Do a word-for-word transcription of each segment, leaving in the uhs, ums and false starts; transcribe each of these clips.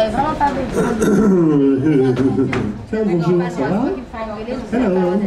j'avais vraiment pas besoin. Ciao, bonjour, ça va? Hello.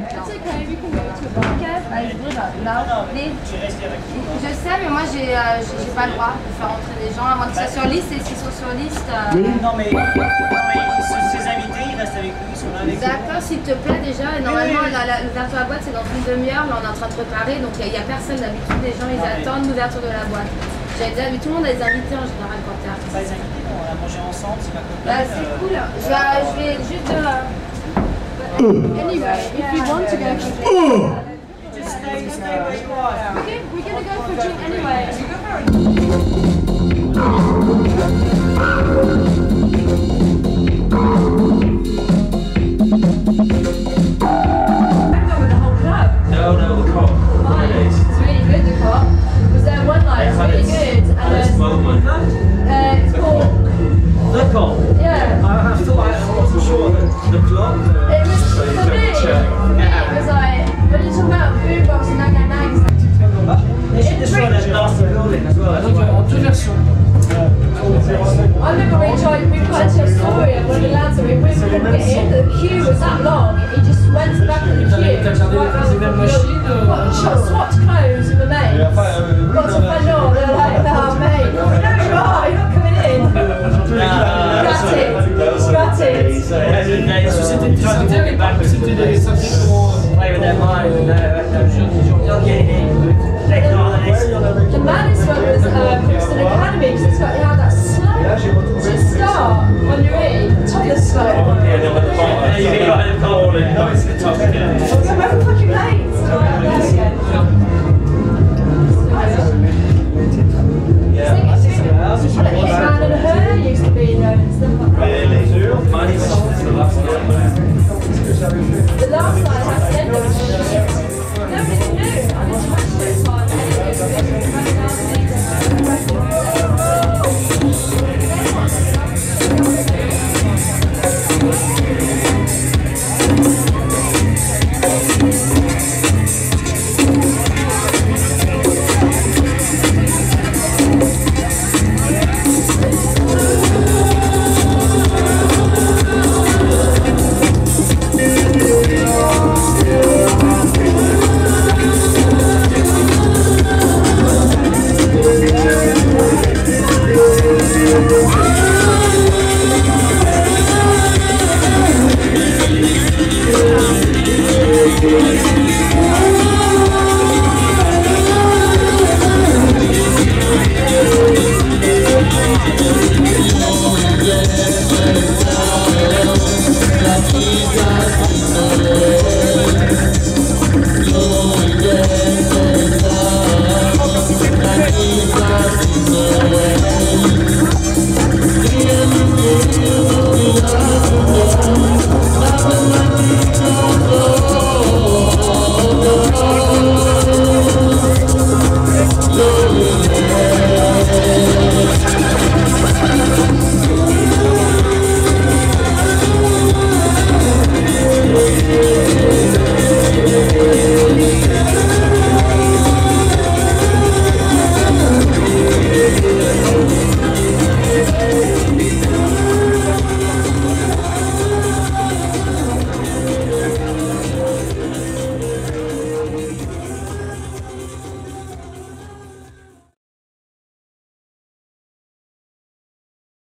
Je sais, mais moi j'ai euh, j'ai pas le droit de faire entrer des gens avant qu'ils soient sur liste, et s'ils sont sur liste. Euh... Oui. Non, mais, non, mais ces invités, ils restent avec nous, ils sont là avec nous. D'accord, s'il te plaît déjà. Et normalement, oui, oui. l'ouverture de la boîte c'est dans une demi-heure. Là, on est en train de préparer, donc il n'y a, a personne d'habitude. Les gens ils ah, attendent oui. l'ouverture de la boîte. J'avais déjà vu tout le monde a des invités en général quand t'es artiste. Pas les invités, on a mangé ensemble, c'est pas cool. Bah, c'est euh... cool. Je vais, je vais juste de là. Anyway, if you want to go for drink, just stay, stay where you are. Okay, we're gonna go for drink anyway.